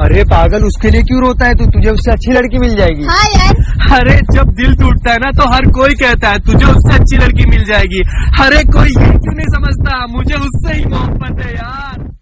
अरे पागल, उसके लिए क्यों रोता है तू? तुझे उससे अच्छी लड़की मिल जाएगी। हाँ यार। अरे जब दिल टूटता है ना तो हर कोई कहता है तुझे उससे अच्छी लड़की मिल जाएगी। अरे कोई ये क्यों नहीं समझता, मुझे उससे ही मोहब्बत है यार।